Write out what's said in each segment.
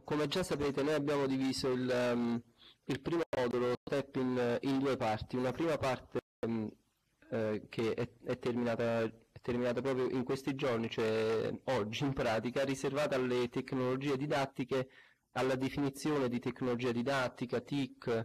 come già sapete, noi abbiamo diviso il primo modulo STEP in due parti. Una prima parte che è terminata proprio in questi giorni, cioè oggi in pratica, riservata alle tecnologie didattiche, alla definizione di tecnologia didattica, TIC.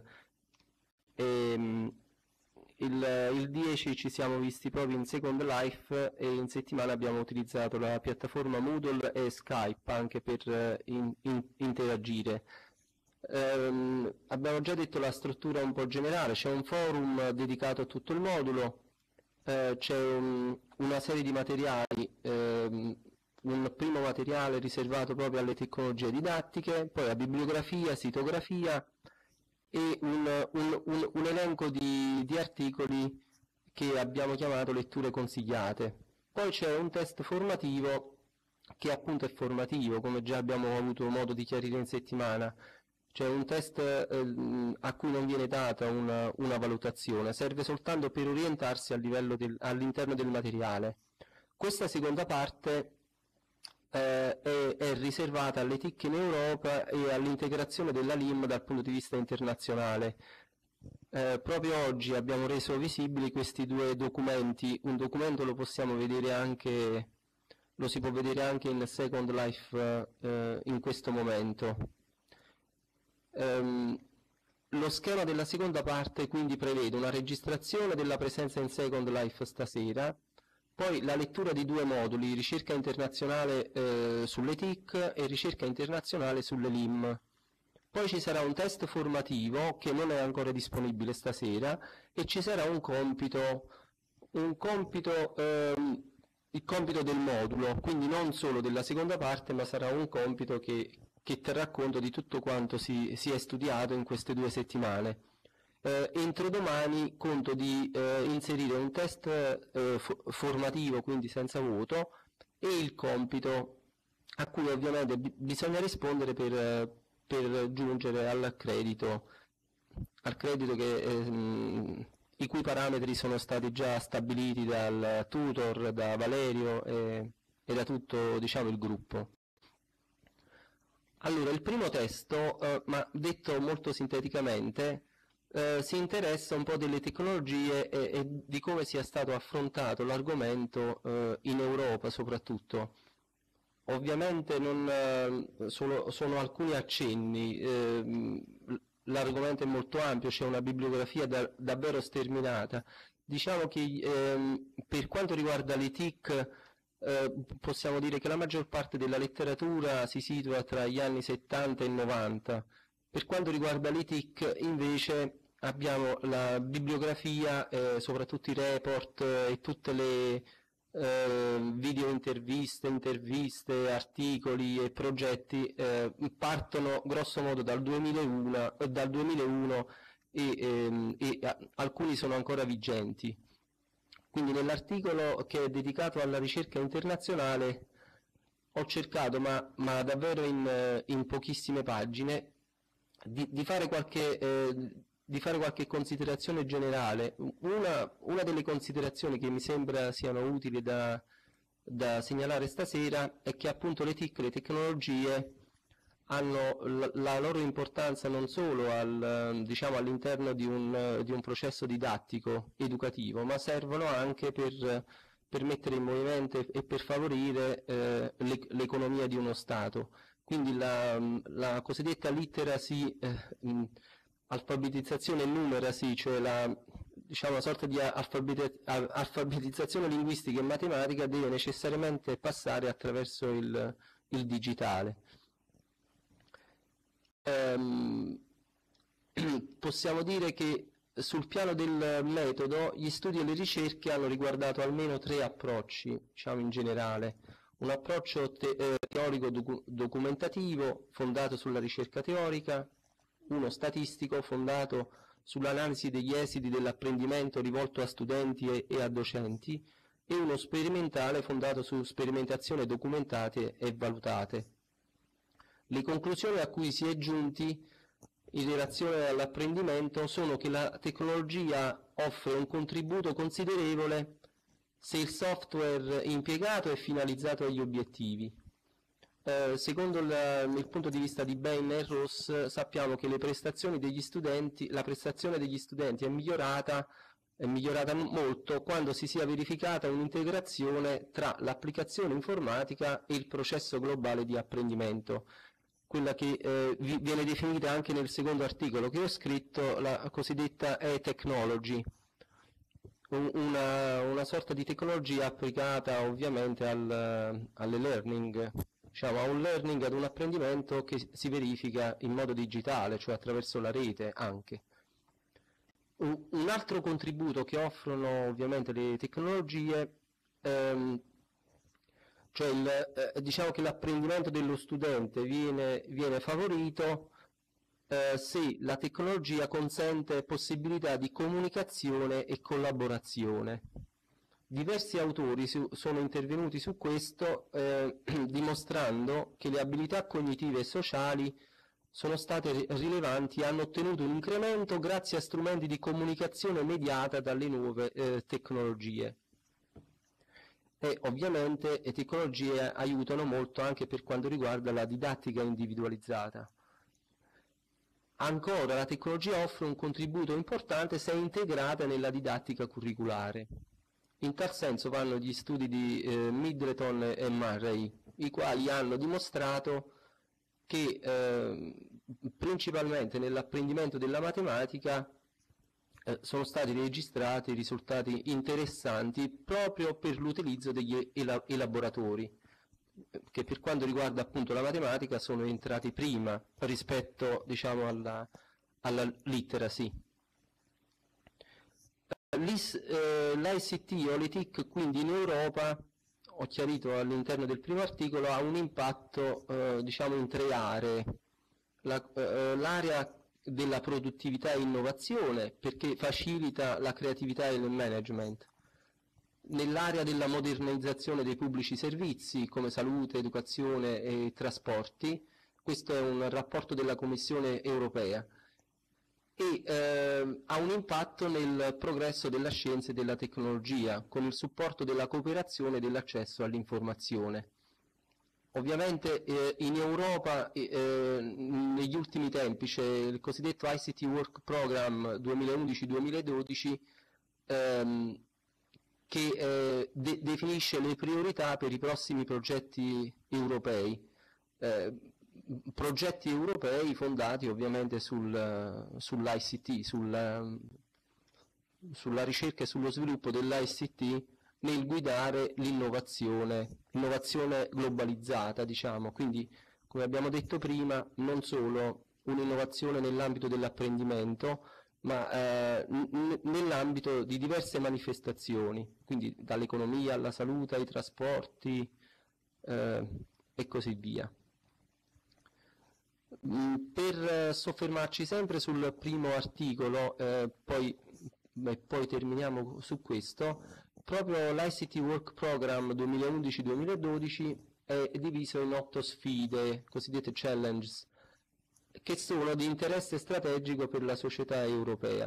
Il 10 ci siamo visti proprio in Second Life e in settimana abbiamo utilizzato la piattaforma Moodle e Skype anche per interagire. Abbiamo già detto la struttura un po' generale, c'è un forum dedicato a tutto il modulo, c'è una serie di materiali, un primo materiale riservato proprio alle tecnologie didattiche, poi la bibliografia, sitografia e un elenco di articoli che abbiamo chiamato letture consigliate. Poi c'è un test formativo che appunto è formativo, come già abbiamo avuto modo di chiarire in settimana. C'è un test a cui non viene data una valutazione, serve soltanto per orientarsi all'interno del materiale. Questa seconda parte è riservata alle TIC in Europa e all'integrazione della LIM dal punto di vista internazionale. Proprio oggi abbiamo reso visibili questi due documenti. Un documento lo si può vedere anche in Second Life in questo momento. Lo schema della seconda parte quindi prevede una registrazione della presenza in Second Life stasera, poi la lettura di due moduli, ricerca internazionale sulle TIC e ricerca internazionale sulle LIM. Poi ci sarà un test formativo che non è ancora disponibile stasera e ci sarà il compito del modulo, quindi non solo della seconda parte, ma sarà un compito che terrà conto di tutto quanto si è studiato in queste 2 settimane. Entro domani conto di inserire un test formativo, quindi senza voto, e il compito a cui ovviamente bisogna rispondere per giungere al credito i cui parametri sono stati già stabiliti dal tutor, da Valerio e da tutto, diciamo, il gruppo. Allora, il primo testo, ma detto molto sinteticamente, si interessa un po' delle tecnologie e di come sia stato affrontato l'argomento in Europa soprattutto. Ovviamente sono alcuni accenni, l'argomento è molto ampio, c'è una bibliografia davvero sterminata. Diciamo che per quanto riguarda le TIC possiamo dire che la maggior parte della letteratura si situa tra gli anni 70 e 90. Per quanto riguarda le TIC invece abbiamo la bibliografia, soprattutto i report e tutte le video interviste, articoli e progetti partono grosso modo dal 2001 e alcuni sono ancora vigenti. Quindi nell'articolo che è dedicato alla ricerca internazionale ho cercato, ma davvero in pochissime pagine, di fare qualche considerazione generale. Una delle considerazioni che mi sembra siano utili da segnalare stasera è che appunto le TIC, le tecnologie, hanno la loro importanza non solo diciamo, all'interno di un processo didattico, educativo, ma servono anche per mettere in movimento e per favorire l'economia di uno Stato. Quindi la cosiddetta literacy, alfabetizzazione numeracy, cioè diciamo, una sorta di alfabetizzazione linguistica e matematica, deve necessariamente passare attraverso il digitale. Possiamo dire che sul piano del metodo gli studi e le ricerche hanno riguardato almeno 3 approcci, diciamo in generale. Un approccio teorico documentativo fondato sulla ricerca teorica, uno statistico fondato sull'analisi degli esiti dell'apprendimento rivolto a studenti e a docenti, e uno sperimentale fondato su sperimentazioni documentate e valutate. Le conclusioni a cui si è giunti in relazione all'apprendimento sono che la tecnologia offre un contributo considerevole se il software impiegato è finalizzato agli obiettivi. Secondo il punto di vista di Bain e Ross, sappiamo che le prestazioni degli studenti, la prestazione degli studenti è migliorata molto quando si sia verificata un'integrazione tra l'applicazione informatica e il processo globale di apprendimento, quella che viene definita anche nel secondo articolo che ho scritto, la cosiddetta e-technology, una sorta di tecnologia applicata ovviamente alle learning, diciamo, a un learning, ad un apprendimento che si verifica in modo digitale, cioè attraverso la rete anche. Un altro contributo che offrono ovviamente le tecnologie, cioè diciamo che l'apprendimento dello studente viene favorito se la tecnologia consente possibilità di comunicazione e collaborazione. Diversi autori sono intervenuti su questo dimostrando che le abilità cognitive e sociali sono state rilevanti e hanno ottenuto un incremento grazie a strumenti di comunicazione mediata dalle nuove tecnologie. E ovviamente le tecnologie aiutano molto anche per quanto riguarda la didattica individualizzata. Ancora, la tecnologia offre un contributo importante se integrata nella didattica curriculare. In tal senso vanno gli studi di Middleton e Murray, i quali hanno dimostrato che principalmente nell'apprendimento della matematica sono stati registrati risultati interessanti proprio per l'utilizzo degli elaboratori, che per quanto riguarda appunto la matematica sono entrati prima rispetto, diciamo, alla literacy. L'ICT o le TIC quindi in Europa, ho chiarito all'interno del primo articolo, ha un impatto diciamo in tre aree. L'area della produttività e innovazione, perché facilita la creatività e il management. Nell'area della modernizzazione dei pubblici servizi come salute, educazione e trasporti, questo è un rapporto della Commissione europea, e ha un impatto nel progresso della scienza e della tecnologia, con il supporto della cooperazione e dell'accesso all'informazione. Ovviamente in Europa negli ultimi tempi c'è il cosiddetto ICT Work Program 2011-2012 che definisce le priorità per i prossimi progetti europei. Progetti europei fondati ovviamente sull'ICT, sulla ricerca e sullo sviluppo dell'ICT nel guidare l'innovazione globalizzata, diciamo. Quindi, come abbiamo detto prima, non solo un'innovazione nell'ambito dell'apprendimento, ma nell'ambito di diverse manifestazioni, quindi dall'economia alla salute, ai trasporti e così via. Per soffermarci sempre sul primo articolo, poi terminiamo su questo, proprio l'ICT Work Program 2011-2012 è diviso in 8 sfide, cosiddette challenges, che sono di interesse strategico per la società europea.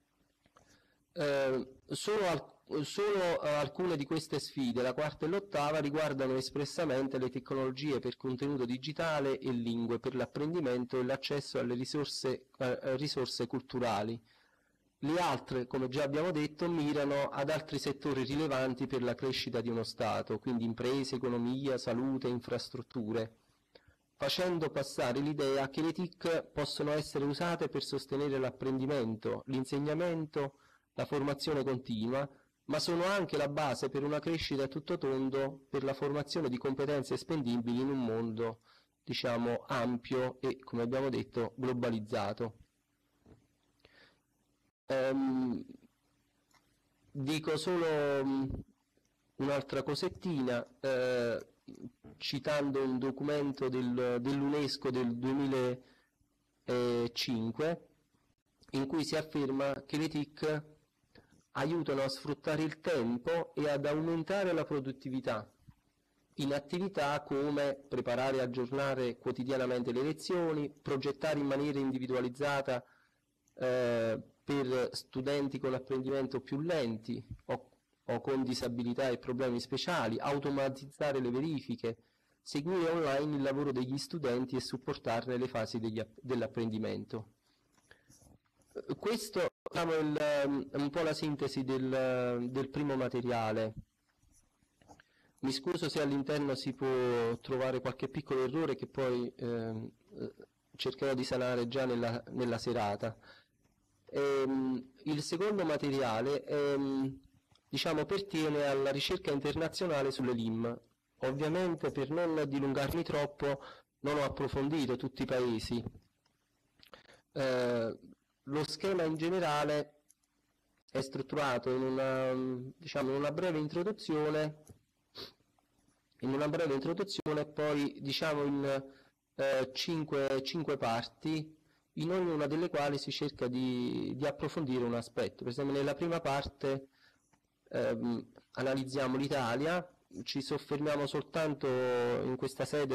Solo alcune di queste sfide, la quarta e l'ottava, riguardano espressamente le tecnologie per contenuto digitale e lingue per l'apprendimento e l'accesso alle risorse culturali. Le altre, come già abbiamo detto, mirano ad altri settori rilevanti per la crescita di uno Stato, quindi imprese, economia, salute, infrastrutture, facendo passare l'idea che le TIC possono essere usate per sostenere l'apprendimento, l'insegnamento, la formazione continua, ma sono anche la base per una crescita a tutto tondo per la formazione di competenze spendibili in un mondo, diciamo, ampio e, come abbiamo detto, globalizzato. Dico solo un'altra cosettina, citando un documento dell'UNESCO del 2005, in cui si afferma che le TIC aiutano a sfruttare il tempo e ad aumentare la produttività in attività come preparare e aggiornare quotidianamente le lezioni, progettare in maniera individualizzata per studenti con apprendimento più lenti o con disabilità e problemi speciali, automatizzare le verifiche, seguire online il lavoro degli studenti e supportarne le fasi dell'apprendimento. Questo è un po' la sintesi del primo materiale. Mi scuso se all'interno si può trovare qualche piccolo errore che poi cercherò di sanare già nella serata. Il secondo materiale diciamo, pertiene alla ricerca internazionale sulle LIM. Ovviamente, per non dilungarmi troppo, non ho approfondito tutti i paesi. Lo schema in generale è strutturato in una breve introduzione, poi diciamo in 5 parti, in ognuna delle quali si cerca di approfondire un aspetto. Per esempio, nella prima parte analizziamo l'Italia, ci soffermiamo soltanto in questa sede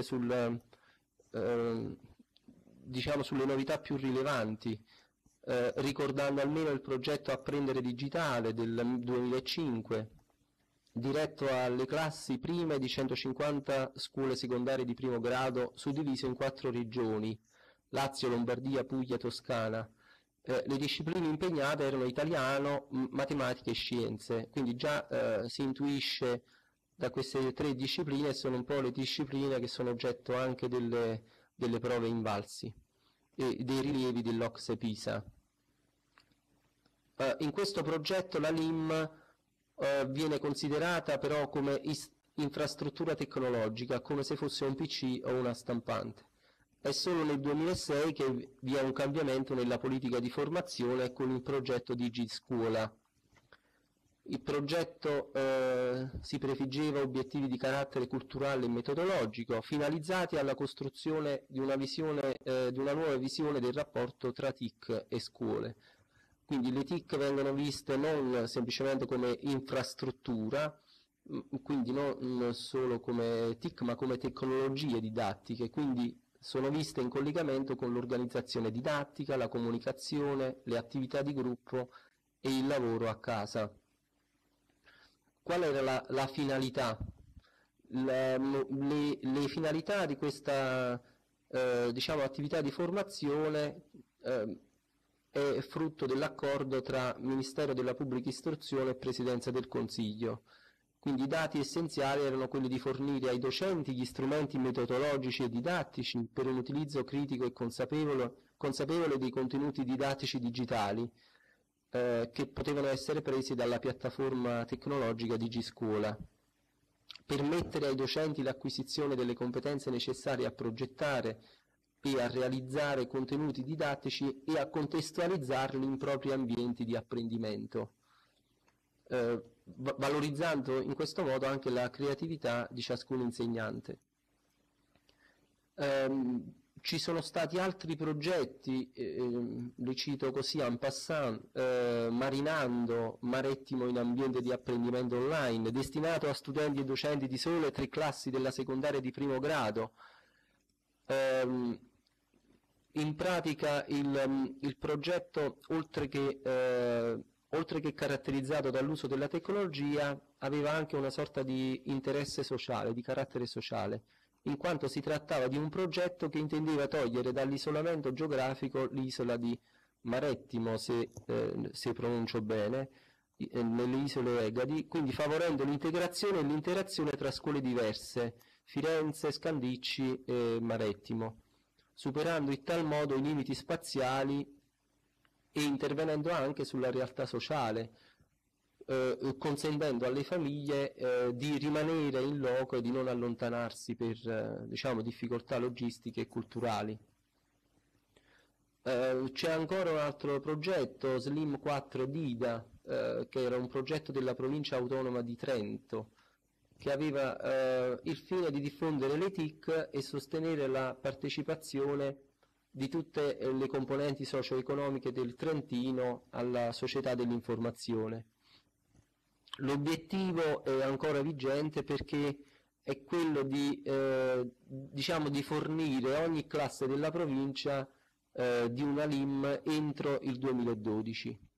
diciamo sulle novità più rilevanti, ricordando almeno il progetto Apprendere Digitale del 2005, diretto alle classi prime di 150 scuole secondarie di primo grado, suddivise in 4 regioni: Lazio, Lombardia, Puglia, Toscana. Le discipline impegnate erano italiano, matematica e scienze, quindi già si intuisce da queste 3 discipline, sono un po' le discipline che sono oggetto anche delle prove invalsi e dei rilievi dell'Ocse Pisa. In questo progetto la LIM viene considerata però come infrastruttura tecnologica, come se fosse un PC o una stampante. È solo nel 2006 che vi è un cambiamento nella politica di formazione con il progetto DigiScuola. Il progetto si prefiggeva obiettivi di carattere culturale e metodologico, finalizzati alla costruzione di una nuova visione del rapporto tra TIC e scuole. Quindi le TIC vengono viste non semplicemente come infrastruttura, quindi non solo come TIC, ma come tecnologie didattiche, quindi sono viste in collegamento con l'organizzazione didattica, la comunicazione, le attività di gruppo e il lavoro a casa. Qual era la finalità? Le finalità di questa diciamo, attività di formazione è frutto dell'accordo tra Ministero della Pubblica Istruzione e Presidenza del Consiglio. Quindi i dati essenziali erano quelli di fornire ai docenti gli strumenti metodologici e didattici per un utilizzo critico e consapevole dei contenuti didattici digitali che potevano essere presi dalla piattaforma tecnologica DigiScuola. Permettere ai docenti l'acquisizione delle competenze necessarie a progettare e a realizzare contenuti didattici e a contestualizzarli in propri ambienti di apprendimento, valorizzando in questo modo anche la creatività di ciascun insegnante. Ci sono stati altri progetti, li cito così en passant: Marinando, Marettimo in ambiente di apprendimento online, destinato a studenti e docenti di sole 3 classi della secondaria di primo grado. In pratica il progetto, oltre che caratterizzato dall'uso della tecnologia, aveva anche una sorta di interesse sociale, di carattere sociale, in quanto si trattava di un progetto che intendeva togliere dall'isolamento geografico l'isola di Marettimo, se pronuncio bene, nelle isole Egadi, quindi favorendo l'integrazione e l'interazione tra scuole diverse, Firenze, Scandicci e Marettimo, superando in tal modo i limiti spaziali e intervenendo anche sulla realtà sociale, consentendo alle famiglie di rimanere in loco e di non allontanarsi per diciamo, difficoltà logistiche e culturali. C'è ancora un altro progetto, Slim 4 Dida, che era un progetto della provincia autonoma di Trento, che aveva il fine di diffondere le TIC e sostenere la partecipazione di tutte le componenti socio-economiche del Trentino alla società dell'informazione. L'obiettivo è ancora vigente perché è quello diciamo, di fornire ogni classe della provincia di una LIM entro il 2012.